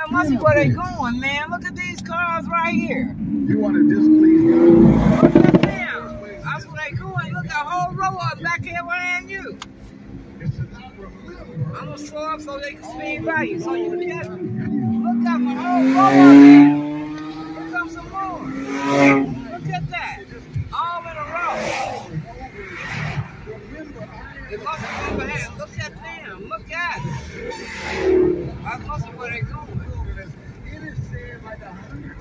That must be where they going, man. Look at these cars right here. You want to displease God? Look at them. That's where they going. Look, a whole row up back here behind you. I'm gonna slow up so they can speed by you, so you can catch me. Look at my whole row up here. Here comes some more. Look at that. All in a row. They must have gone behind. Look at them. Look at it. That's must be where they're going. It is said like 100